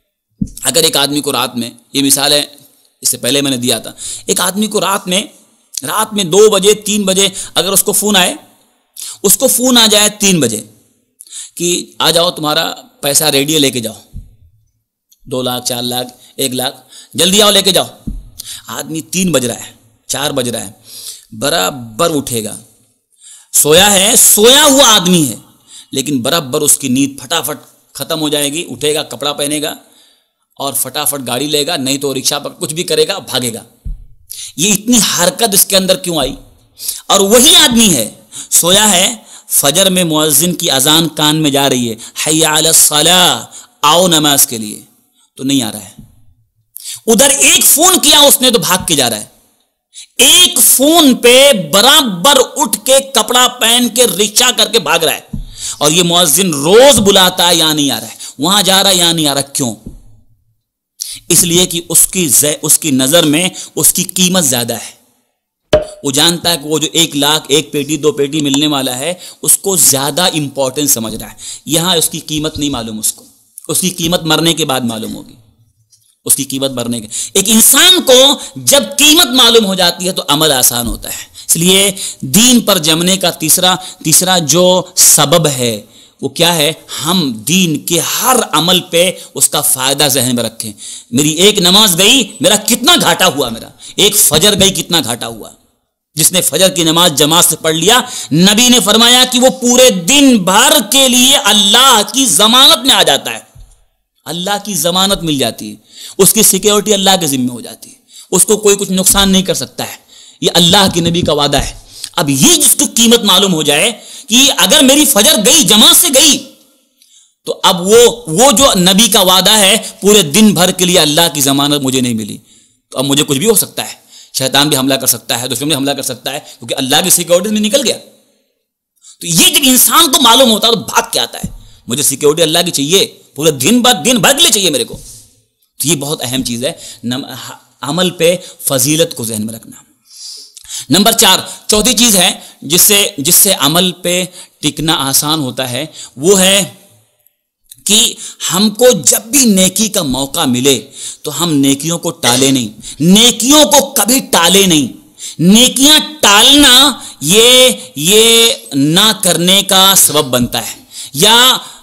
اگر ایک آدمی کو رات میں، یہ مثال ہے اس سے پہلے میں نے دیا تھا، ایک آدمی کو رات میں رات میں دو بجے تین بجے اگر اس کو فون آئے، اس کو فون آ جائے تین بجے کہ آ جاؤ تمہارا پیسہ ریڈی ہے لے کے جاؤ، دو لاکھ چار لاکھ ایک لاکھ جلدی آؤ لے کے جاؤ، آدمی تین بج رہا ہے چار بج رہا ہے، برابر اٹھے گا، سویا ہے سویا ہوا آدمی ہے لیکن برابر اس کی نیند پھٹافٹ ختم ہو جائے گی، اٹھے گا کپڑا پہنے گا اور فٹافٹ گاڑی لے گا، نہیں تو رکشہ پر کچھ بھی کرے گا، بھاگے گا۔ یہ اتنی حرکت اس کے اندر کیوں آئی؟ اور وہی آدمی ہے سویا ہے، فجر میں مؤذن کی اذان کان میں جا رہی ہے، حی علی الصلاۃ، آؤ نماز کے لیے، تو نہیں آ رہا ہے۔ ادھر ایک فون کیا اس نے تو بھاگ کے جا رہا ہے، ایک فون پہ برابر اٹھ کے کپڑا پہن کے رکشہ کر کے بھاگ رہا ہے، اور یہ مؤذن روز بلاتا ہے یا نہیں آ رہا ہے، وہاں جا رہا ہے یا نہیں آ رہا۔ کیوں؟ اس لیے کہ اس کی اس کی نظر میں اس کی قیمت زیادہ ہے، وہ جانتا ہے کہ وہ جو ایک لاکھ ایک پیٹی دو پیٹی ملنے والا ہے اس کو زیادہ امپورٹنٹ سمجھ رہا ہے، یہاں اس کی قیمت نہیں معلوم، اس کو اس کی قیمت مرنے کے بعد معلوم ہوگی، اس کی قیمت مرنے کے۔ ایک انسان کو جب قیمت معلوم ہو جاتی ہے تو عمل آسان ہوتا ہے۔ اس لیے دین پر جمنے کا تیسرا تیسرا جو سبب ہے وہ کیا ہے؟ ہم دین کے ہر عمل پہ اس کا فائدہ ذہن میں رکھیں۔ میری ایک نماز گئی میرا کتنا گھاٹا ہوا، میرا ایک فجر گئی کتنا گھاٹا ہوا۔ جس نے فجر کی نماز جماعت سے پڑھ لیا، نبی نے فرمایا کہ وہ پورے دن بھر کے لیے اللہ کی ضمانت میں آ جاتا ہے، اللہ کی ضمانت مل جاتی ہے، اس کی سیکیورٹی اللہ کے ذمہ ہو جاتی ہے، اس کو کوئی کچھ نقصان نہیں کر سکتا ہے، یہ اللہ کے نبی کا وعدہ ہے۔ اب یہ جس کو قیمت معلوم ہو جائے کہ اگر میری فجر گئی جماعت سے گئی تو اب وہ وہ جو نبی کا وعدہ ہے پورے دن بھر کے لیے اللہ کی ضمانت مجھے نہیں ملی، تو اب مجھے کچھ بھی ہو سکتا ہے، شیطان بھی حملہ کر سکتا ہے، دشمن بھی حملہ کر سکتا ہے، کیونکہ اللہ کی سیکیورٹی میں نکل گیا۔ تو یہ جب انسان کو معلوم ہوتا ہے تو بھاگ کے آتا ہے، مجھے سیکیورٹی اللہ کی چاہیے، پورے دن بھر دن بھر کے لیے چاہیے میرے کو۔ تو یہ بہت اہم چیز ہے، عمل پہ فضیلت کو ذہن میں رکھنا۔ نمبر چار، چوتھی چیز ہے جس سے جس سے عمل پہ ٹکنا آسان ہوتا ہے، وہ ہے کہ ہم کو جب بھی نیکی کا موقع ملے تو ہم نیکیوں کو ٹالے نہیں، نیکیوں کو کبھی ٹالے نہیں۔ نیکیاں ٹالنا یہ یہ نہ کرنے کا سبب بنتا ہے یا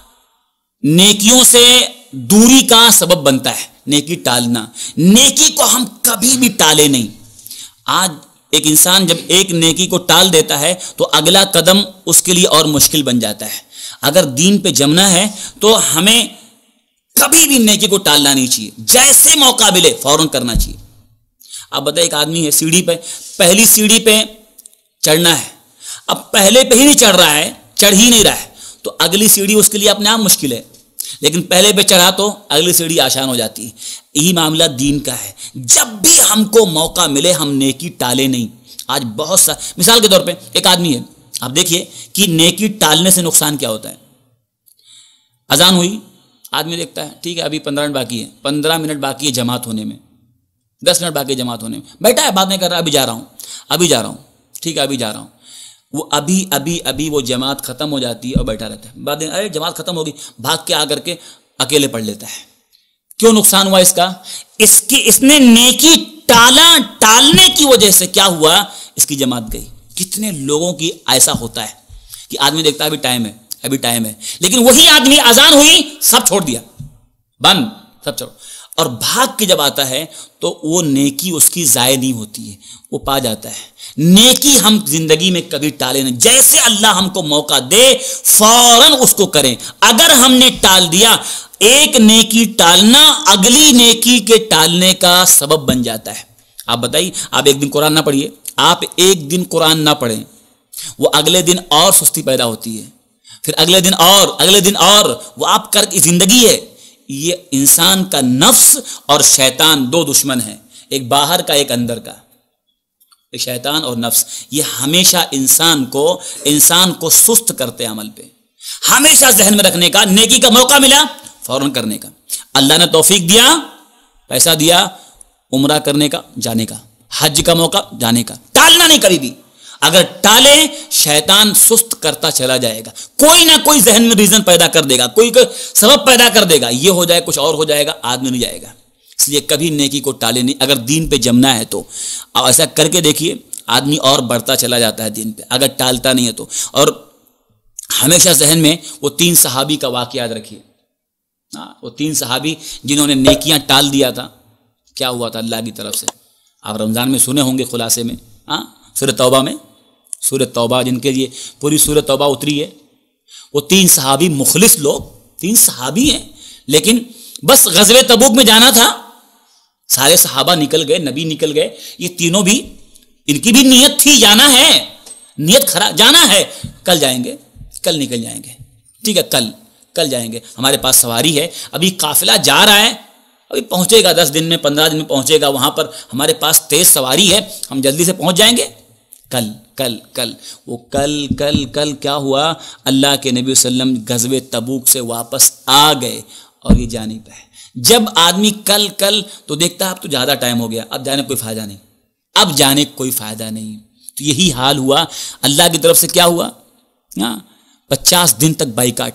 نیکیوں سے دوری کا سبب بنتا ہے. نیکی ٹالنا, نیکی کو ہم کبھی بھی ٹالے نہیں. آج ایک انسان جب ایک نیکی کو ٹال دیتا ہے تو اگلا قدم اس کے لیے اور مشکل بن جاتا ہے. اگر دین پہ جمنا ہے تو ہمیں کبھی بھی نیکی کو ٹالنا نہیں چاہیے, جیسے موقع ملے فوراً کرنا چاہیے. اب بتائیں ایک آدمی ہے سیڑھی پہ, پہلی سیڑھی پہ چڑھنا ہے, اب پہلے پہ ہی نہیں چڑھ رہا ہے, چڑھ ہی نہیں رہا ہے, تو اگلی سیڑھی اس کے لیے اپنے آپ مشکل ہے, لیکن پہلے پہ چڑھا تو اگلی سیڑھی آسان ہو جاتی ہے. یہی معاملہ دین کا ہے, جب بھی ہم کو موقع ملے ہم نیکی ٹالے نہیں. آج بہت سا مثال کے طور پہ ایک آدمی ہے, آپ دیکھیے کہ نیکی ٹالنے سے نقصان کیا ہوتا ہے. اذان ہوئی, آدمی دیکھتا ہے ٹھیک ہے ابھی پندرہ منٹ باقی ہے, پندرہ منٹ باقی ہے جماعت ہونے میں, دس منٹ باقی ہے جماعت ہونے میں, بیٹھا ہے بات نہیں کر رہا, ابھی جا رہا ہوں ابھی جا رہا ہوں ٹھیک ہے ابھی جا رہا ہوں. وہ ابھی ابھی ابھی وہ جماعت ختم ہو جاتی ہے اور بیٹھا رہتا ہے. بعد ارے جماعت ختم ہوگی, بھاگ کے آ کر کے اکیلے پڑھ لیتا ہے. کیوں نقصان ہوا اس کا؟ اس کی اس نے نیکی ٹالا, ٹالنے کی وجہ سے کیا ہوا, اس کی جماعت گئی. کتنے لوگوں کی ایسا ہوتا ہے کہ آدمی دیکھتا ہے ابھی ٹائم ہے ابھی ٹائم ہے, لیکن وہی آدمی اذان ہوئی سب چھوڑ دیا, بند سب چھوڑ, اور بھاگ کے جب آتا ہے تو وہ نیکی اس کی ضائع نہیں ہوتی ہے, وہ پا جاتا ہے. نیکی ہم زندگی میں کبھی ٹالے نہیں, جیسے اللہ ہم کو موقع دے فوراً اس کو کریں. اگر ہم نے ٹال دیا, ایک نیکی ٹالنا اگلی نیکی کے ٹالنے کا سبب بن جاتا ہے. آپ بتائیے, آپ ایک دن قرآن نہ پڑھیے, آپ ایک دن قرآن نہ پڑھیں, وہ اگلے دن اور سستی پیدا ہوتی ہے, پھر اگلے دن اور اگلے دن اور, وہ آپ کر کی زندگی ہے. یہ انسان کا نفس اور شیطان دو دشمن ہیں, ایک باہر کا ایک اندر کا, ایک شیطان اور نفس. یہ ہمیشہ انسان کو انسان کو سست کرتے عمل پہ. ہمیشہ ذہن میں رکھنے کا, نیکی کا موقع ملا فوراً کرنے کا. اللہ نے توفیق دیا, پیسہ دیا, عمرہ کرنے کا جانے کا, حج کا موقع جانے کا, ٹالنا نہیں کبھی بھی. اگر ٹالے شیطان سست کرتا چلا جائے گا, کوئی نہ کوئی ذہن میں ریزن پیدا کر دے گا, کوئی کوئی سبب پیدا کر دے گا, یہ ہو جائے کچھ اور ہو جائے گا, آدمی نہیں جائے گا. اس لیے کبھی نیکی کو ٹالے نہیں. اگر دین پہ جمنا ہے تو ایسا کر کے دیکھیے, آدمی اور بڑھتا چلا جاتا ہے دین پہ, اگر ٹالتا نہیں ہے تو. اور ہمیشہ ذہن میں وہ تین صحابی کا واقعہ یاد رکھیے. ہاں, وہ تین صحابی جنہوں نے نیکیاں ٹال دیا تھا, کیا ہوا تھا اللہ کی طرف سے. آپ رمضان میں سنے ہوں گے خلاصے میں, ہاں سورۃ توبہ میں, سورۃ توبہ جن کے لیے پوری سورۃ توبہ اتری ہے, وہ تین صحابی مخلص لوگ, تین صحابی ہیں, لیکن بس غزوہ تبوک میں جانا تھا, سارے صحابہ نکل گئے, نبی نکل گئے, یہ تینوں بھی ان کی بھی نیت تھی جانا ہے, نیت خراب, جانا ہے, کل جائیں گے, کل نکل جائیں گے, ٹھیک ہے کل کل جائیں گے, ہمارے پاس سواری ہے, ابھی قافلہ جا رہا ہے, ابھی پہنچے گا دس دن میں, پندرہ دن میں پہنچے گا, وہاں پر ہمارے پاس تیز سواری ہے, ہم جلدی سے پہنچ جائیں گے, کل کل کل. وہ کل کل کل کیا ہوا, اللہ کے نبی صلی اللہ علیہ وسلم غزوہ تبوک سے واپس آ گئے اور یہ جا نہیں پائے. جب آدمی کل کل تو دیکھتا ہے اب تو زیادہ ٹائم ہو گیا, اب جانے کوئی فائدہ نہیں, اب جانے کوئی فائدہ نہیں. تو یہی حال ہوا, اللہ کی طرف سے کیا ہوا, ہاں پچاس دن تک بائیکاٹ,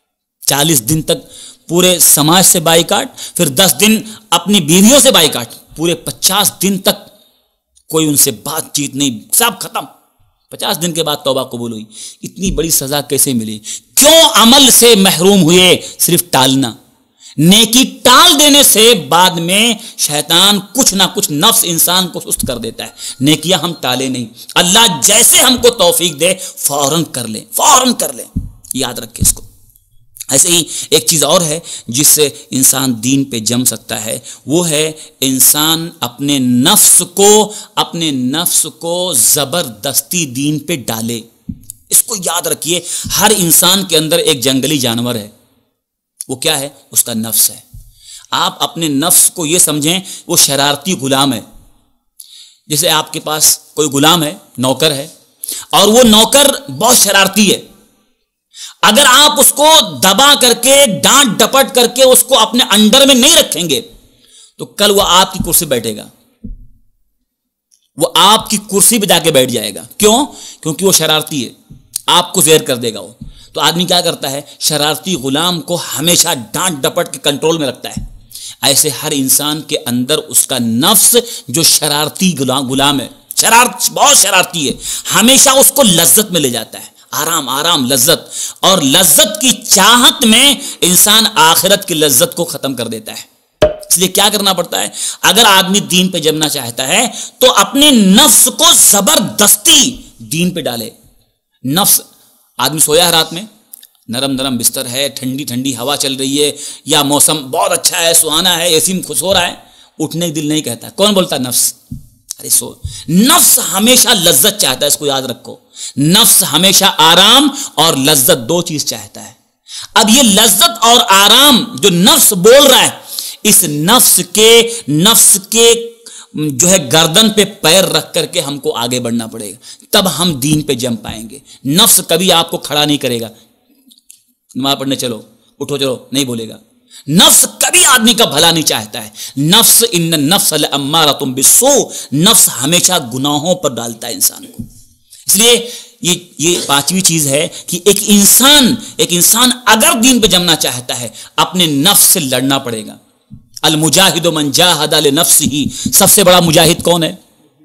چالیس دن تک پورے سماج سے بائیکاٹ, پھر دس دن اپنی بیویوں سے بائیکاٹ, پورے پچاس دن تک کوئی ان سے بات چیت نہیں, سب ختم. پچاس دن کے بعد توبہ قبول ہوئی. اتنی بڑی سزا کیسے ملی؟ کیوں عمل سے محروم ہوئے؟ صرف ٹالنا. نیکی ٹال دینے سے بعد میں شیطان کچھ نہ کچھ نفس انسان کو سست کر دیتا ہے. نیکیاں ہم ٹالے نہیں, اللہ جیسے ہم کو توفیق دے فوراً کر لیں, فوراً کر لیں, یاد رکھیں اس کو. ایسے ہی ایک چیز اور ہے جس سے انسان دین پہ جم سکتا ہے, وہ ہے انسان اپنے نفس کو اپنے نفس کو زبردستی دین پہ ڈالے. اس کو یاد رکھیے, ہر انسان کے اندر ایک جنگلی جانور ہے, وہ کیا ہے؟ اس کا نفس ہے. آپ اپنے نفس کو یہ سمجھیں وہ شرارتی غلام ہے. جیسے آپ کے پاس کوئی غلام ہے, نوکر ہے, اور وہ نوکر بہت شرارتی ہے. اگر آپ اس کو دبا کر کے ڈانٹ ڈپٹ کر کے اس کو اپنے انڈر میں نہیں رکھیں گے تو کل وہ آپ کی کرسی بیٹھے گا, وہ آپ کی کرسی پہ جا کے بیٹھ جائے گا. کیوں؟ کیونکہ وہ شرارتی ہے, آپ کو زیر کر دے گا وہ. تو آدمی کیا کرتا ہے, شرارتی غلام کو ہمیشہ ڈانٹ ڈپٹ کے کنٹرول میں رکھتا ہے. ایسے ہر انسان کے اندر اس کا نفس جو شرارتی غلام ہے, शरारत बहुत शरारती है, हमेशा उसको लज्जत में ले जाता है, आराम आराम लज्जत, और लज्जत की चाहत में इंसान आखिरत की लज्जत को खत्म कर देता है। इसलिए क्या करना पड़ता है, अगर आदमी दीन पे जमना चाहता है तो अपने नफ्स को जबरदस्ती दीन पे डाले। नफ्स, आदमी सोया है रात में, नरम नरम बिस्तर है, ठंडी ठंडी हवा चल रही है, या मौसम बहुत अच्छा है, सुहाना है, एसी में खुश हो रहा है, उठने का दिल नहीं कहता। कौन बोलता है? नफ्स। अरे सो, नफ्स हमेशा लज्जत चाहता है, इसको याद रखो। नफ्स हमेशा आराम और लज्जत, दो चीज चाहता है। अब ये लज्जत और आराम जो नफ्स बोल रहा है, इस नफ्स के नफ्स के जो है गर्दन पे पैर रख करके हमको आगे बढ़ना पड़ेगा, तब हम दीन पे जम पाएंगे। नफ्स कभी आपको खड़ा नहीं करेगा, नमाज पढ़ने चलो, उठो चलो, नहीं बोलेगा। नफ्स कभी आदमी का भला नहीं चाहता है। नफ्स इन्न नफ्स लअम्मारतुम बिस्सू, नफ्स हमेशा गुनाहों पर डालता है इंसान को। इसलिए ये ये पांचवी चीज है कि एक इंसान एक इंसान अगर दीन पे जमना चाहता है, अपने नफ्स से लड़ना पड़ेगा। अल मुजाहिदु मन जाहदा लिनफ्सिही, सबसे बड़ा मुजाहिद कौन है?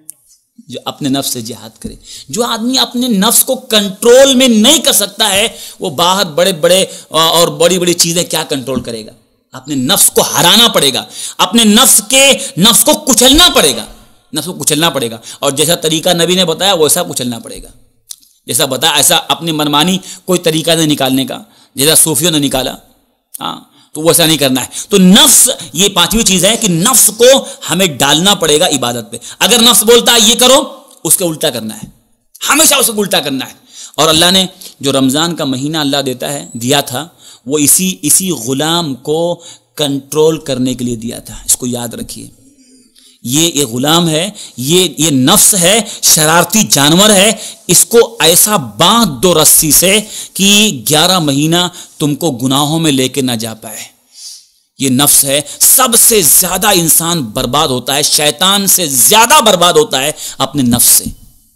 जो अपने नफ्स से जिहाद करे। जो आदमी अपने नफ्स को कंट्रोल में नहीं कर सकता है, वो बाहर बड़े बड़े और बड़ी बड़ी चीजें क्या कंट्रोल करेगा? अपने नफ्स को हराना पड़ेगा, अपने नफ्स के नफ्स को कुचलना पड़ेगा, नफ्स को कुचलना पड़ेगा। और जैसा तरीका नबी ने बताया वैसा कुचलना पड़ेगा, जैसा बताया ऐसा अपनी मनमानी कोई तरीका नहीं निकालने का, जैसा सूफियों ने निकाला, हाँ, तो वैसा नहीं करना है। तो नफ्स, ये पांचवी चीज है कि नफ्स को हमें डालना पड़ेगा इबादत पे। अगर नफ्स बोलता है ये करो, उसके उल्टा करना है, हमेशा उसको उल्टा करना है। और अल्लाह ने जो रमजान का महीना अल्लाह देता है, दिया था, वो इसी इसी गुलाम को कंट्रोल करने के लिए दिया था। इसको याद रखिए, ये ये गुलाम है, ये ये नफ्स है, शरारती जानवर है, इसको ऐसा बांध दो रस्सी से कि ग्यारह महीना तुमको गुनाहों में लेके ना जा पाए। ये नफ्स है, सबसे ज्यादा इंसान बर्बाद होता है, शैतान से ज्यादा बर्बाद होता है अपने नफ्स से।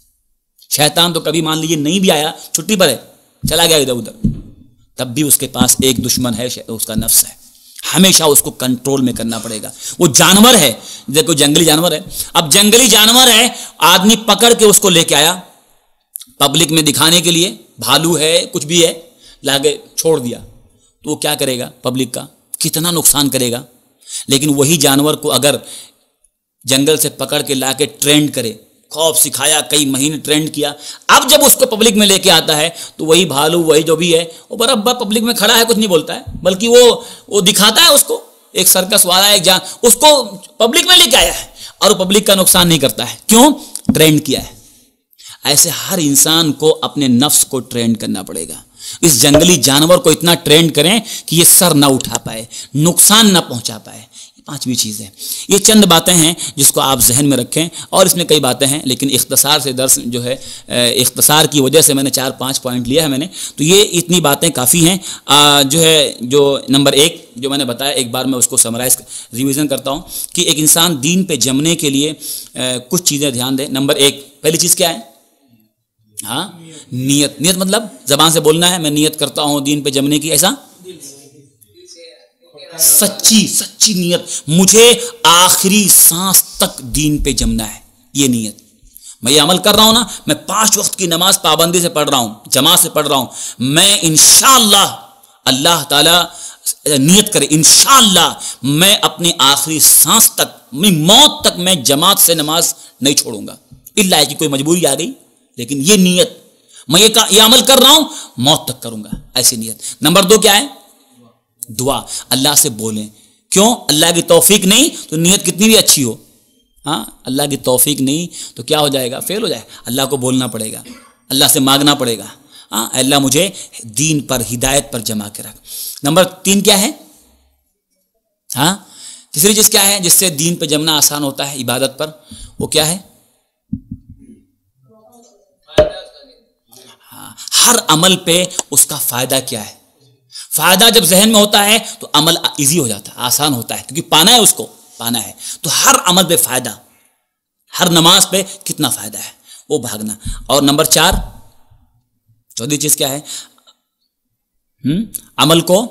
शैतान तो कभी मान लीजिए नहीं भी आया, छुट्टी पर है, चला गया इधर उधर, तब भी उसके पास एक दुश्मन है, उसका नफ्स है। हमेशा उसको कंट्रोल में करना पड़ेगा। वो जानवर है, देखो जंगली जानवर है, अब जंगली जानवर है, आदमी पकड़ के उसको लेके आया पब्लिक में दिखाने के लिए, भालू है कुछ भी है, लाके छोड़ दिया, तो वो क्या करेगा? पब्लिक का कितना नुकसान करेगा। लेकिन वही जानवर को अगर जंगल से पकड़ के लाके ट्रेंड करे, खौफ सिखाया, कई महीने ट्रेंड किया, अब जब उसको पब्लिक में लेके आता है तो वही भालू, वही जो भी है, वो बराबर पब्लिक में खड़ा है, कुछ नहीं बोलता है, बल्कि वो वो दिखाता है उसको, एक सर्कस वाला है, एक जान उसको पब्लिक में लेके आया है और वो पब्लिक का नुकसान नहीं करता है। क्यों? ट्रेंड किया है। ऐसे हर इंसान को अपने नफ्स को ट्रेंड करना पड़ेगा। इस जंगली जानवर को इतना ट्रेंड करें कि ये सर ना उठा पाए, नुकसान ना पहुंचा पाए। पांचवी चीज़ है। ये चंद बातें हैं जिसको आप जहन में रखें, और इसमें कई बातें हैं, लेकिन इख्तसार से दर्स जो है, इख्तसार की वजह से मैंने चार पांच पॉइंट लिया है मैंने, तो ये इतनी बातें काफ़ी हैं। आ, जो है जो नंबर एक जो मैंने बताया, एक बार मैं उसको समराइज रिवीजन करता हूँ कि एक इंसान दीन पे जमने के लिए आ, कुछ चीज़ें ध्यान दें। नंबर एक, पहली चीज़ क्या है? हाँ, नियत। नियत मतलब जबान से बोलना है, मैं नियत करता हूँ दीन पे जमने की, ऐसा सच्ची सच्ची नियत, मुझे आखिरी सांस तक दीन पे जमना है, ये नियत। मैं ये अमल कर रहा हूं ना, मैं पांच वक्त की नमाज पाबंदी से पढ़ रहा हूं, जमात से पढ़ रहा हूं, मैं इंशाअल्लाह, अल्लाह ताला नियत करे, इंशाअल्लाह मैं अपनी आखिरी सांस तक, अपनी मौत तक मैं जमात से नमाज नहीं छोड़ूंगा, इल्ला कि कोई मजबूरी आ गई, लेकिन ये नियत, मैं ये, ये अमल कर रहा हूं, मौत तक करूंगा, ऐसी नियत। नंबर दो क्या है? दुआ, अल्लाह से बोलें। क्यों? अल्लाह की तौफीक नहीं तो नियत कितनी भी अच्छी हो, हाँ, अल्लाह की तौफीक नहीं तो क्या हो जाएगा? फेल हो जाएगा। अल्लाह को बोलना पड़ेगा, अल्लाह से मांगना पड़ेगा, हाँ, अल्लाह मुझे दीन पर, हिदायत पर जमा के रख। नंबर तीन क्या है? हाँ, तीसरी चीज क्या है जिससे दीन पर जमना आसान होता है इबादत पर? वो क्या है? हाँ, हर अमल पे उसका फायदा क्या है? फायदा जब जहन में होता है तो अमल इजी हो जाता है, आसान होता है, क्योंकि पाना है, उसको पाना है। तो हर अमल पे फायदा, हर नमाज पे कितना फायदा है वो भागना। और नंबर चार, चौथी चीज क्या है? हम्म अमल को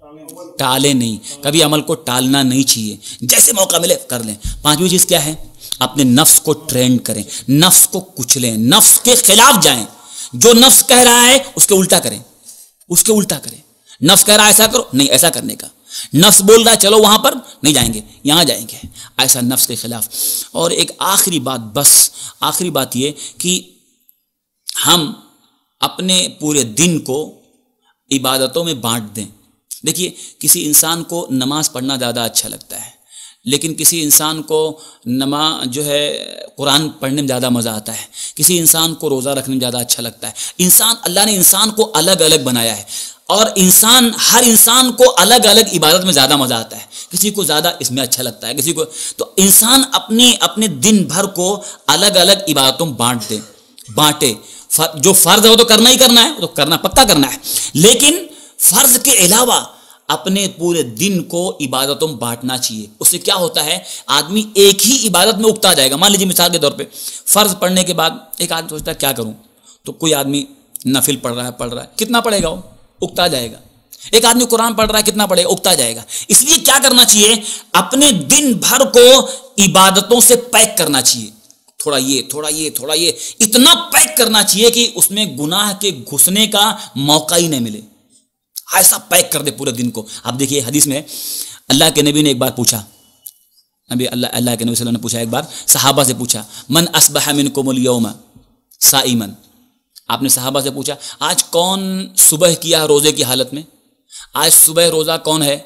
टाले नहीं, कभी अमल को टालना नहीं चाहिए, जैसे मौका मिले कर लें। पांचवी चीज क्या है? اپنے نفس کو ٹرین کریں، نفس کو کچلیں، نفس کے خلاف جائیں، جو نفس کہہ رہا ہے اس کے الٹا کریں، اس کے الٹا کریں۔ نفس کہہ رہا ہے ایسا کرو، نہیں ایسا کرنے کا، نفس بول رہا ہے چلو وہاں پر نہیں جائیں گے، یہاں جائیں گے، ایسا نفس کے خلاف۔ اور ایک آخری بات، بس آخری بات یہ کہ ہم اپنے پورے دن کو عبادتوں میں بانٹ دیں۔ دیکھیے کسی انسان کو نماز پڑھنا زیادہ اچھا لگتا ہے، لیکن کسی انسان کو نماز جو ہے قرآن پڑھنے میں زیادہ مزہ آتا ہے، کسی انسان کو روزہ رکھنے میں زیادہ اچھا لگتا ہے۔ انسان، اللہ نے انسان کو الگ الگ بنایا ہے، اور انسان ہر انسان کو الگ الگ عبادت میں زیادہ مزہ آتا ہے، کسی کو زیادہ اس میں اچھا لگتا ہے، کسی کو۔ تو انسان اپنے اپنے دن بھر کو الگ الگ عبادتوں میں بانٹ دے، بانٹے۔ جو فرض ہے وہ تو کرنا ہی کرنا ہے، وہ تو کرنا پکا کرنا ہے، لیکن فرض کے علاوہ اپنے پورے دن کو عبادتوں میں بانٹنا چاہیے۔ اس سے کیا ہوتا ہے، آدمی ایک ہی عبادت میں اکتا جائے گا۔ مان لیجیے مثال کے طور پہ فرض پڑھنے کے بعد ایک آدمی سوچتا ہے کیا کروں، تو کوئی آدمی نفل پڑھ رہا ہے پڑھ رہا ہے کتنا پڑھے گا، وہ اکتا جائے گا۔ ایک آدمی قرآن پڑھ رہا ہے کتنا پڑھے گا، اکتا جائے گا۔ اس لیے کیا کرنا چاہیے، اپنے دن بھر کو عبادتوں سے پیک کرنا چاہیے، تھوڑا یہ تھوڑا یہ تھوڑا یہ، اتنا پیک کرنا چاہیے کہ اس میں گناہ کے گھسنے کا موقع ہی نہیں ملے، ایسا پیک کر دے پورے دن کو۔ آپ دیکھیے حدیث میں اللہ کے نبی نے ایک بار پوچھا، نبی اللہ اللہ کے نبی صلی اللہ علیہ وسلم نے پوچھا ایک بار، صحابہ سے پوچھا، من اصبح منکم اليوم صائما، آپ نے صحابہ سے پوچھا آج کون صبح کیا روزے کی حالت میں، آج صبح روزہ کون ہے،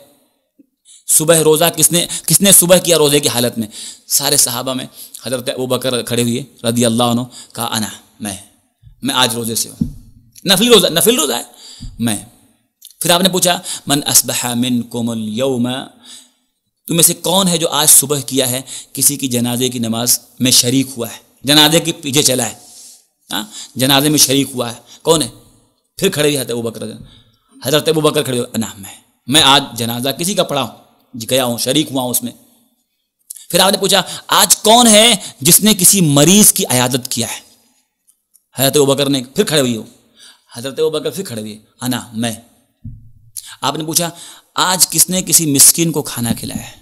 صبح روزہ کس نے کس نے صبح کیا روزے کی حالت میں؟ سارے صحابہ میں حضرت ابوبکر کھڑے ہوئے رضی اللہ عنہ، کہا انا، میں میں آج روزے سے ہوں، نفلی روزہ نفل روزہ ہے میں۔ پھر آپ نے پوچھا من اصبح منکم اليوم، تم میں سے کون ہے جو آج صبح کیا ہے کسی کی جنازے کی نماز میں شریک ہوا ہے، جنازے کے پیچھے چلا ہے، ہاں جنازے میں شریک ہوا ہے، کون ہے؟ پھر کھڑے ہوئے حضرت ابوبکر، حضرت ابوبکر کھڑے ہوئے، انا میں میں آج جنازہ کسی کا پڑھا ہوں، گیا ہوں، شریک ہوا ہوں اس میں۔ پھر آپ نے پوچھا آج کون ہے جس نے کسی مریض کی عیادت کیا ہے، حضرت ابوبکر نے پھر کھڑے ہوئے ہو، حضرت ابوبکر پھر کھڑے ہوئے، انا میں۔ آپ نے پوچھا آج کس نے کسی مسکین کو کھانا کھلایا ہے،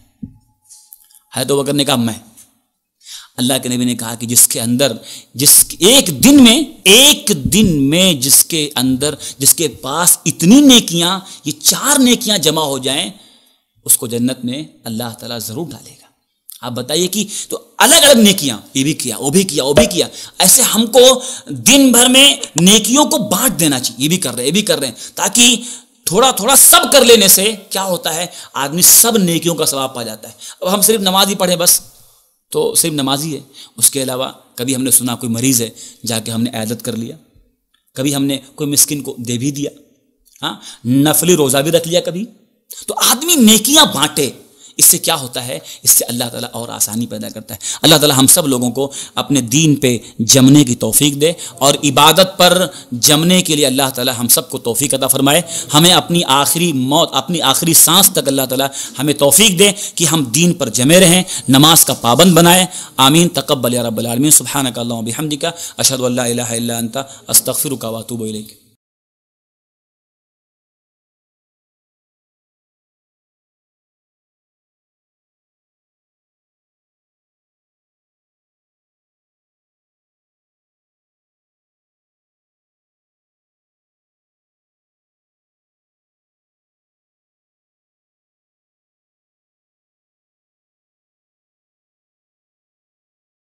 حضرت ابوبکر نے کہا میں۔ اللہ کے نبی نے کہا کہ جس کے اندر جس ایک دن میں ایک دن میں جس کے اندر جس کے پاس اتنی نیکیاں، یہ چار نیکیاں جمع ہو جائیں، اس کو جنت میں اللہ تعالیٰ ضرور ڈالے گا۔ آپ بتائیے کہ تو الگ الگ نیکیاں، یہ بھی کیا وہ بھی کیا وہ بھی کیا، ایسے ہم کو دن بھر میں نیکیوں کو بانٹ دینا چاہیے، یہ بھی کر رہے ہیں یہ بھی کر رہے ہیں، تاکہ تھوڑا تھوڑا سب کر لینے سے کیا ہوتا ہے، آدمی سب نیکیوں کا ثواب پا جاتا ہے۔ اب ہم صرف نماز ہی پڑھیں بس تو صرف نمازی ہے، اس کے علاوہ کبھی ہم نے سنا کوئی مریض ہے، جا کے ہم نے عیادت کر لیا، کبھی ہم نے کوئی مسکین کو دے بھی دیا، ہاں نفلی روزہ بھی رکھ لیا کبھی، تو آدمی نیکیاں بانٹے، اس سے کیا ہوتا ہے، اس سے اللہ تعالیٰ اور آسانی پیدا کرتا ہے۔ اللہ تعالیٰ ہم سب لوگوں کو اپنے دین پہ جمنے کی توفیق دے، اور عبادت پر جمنے کے لیے اللہ تعالیٰ ہم سب کو توفیق عطا فرمائے۔ ہمیں اپنی آخری موت، اپنی آخری سانس تک اللہ تعالیٰ ہمیں توفیق دے کہ ہم دین پر جمے رہیں، نماز کا پابند بنائیں۔ آمین، تقبل یا رب العالمین۔ سبحانک اللہم و بحمدک، اشہد ان لا الہ الا انت، استغفرک و اتوب الیک۔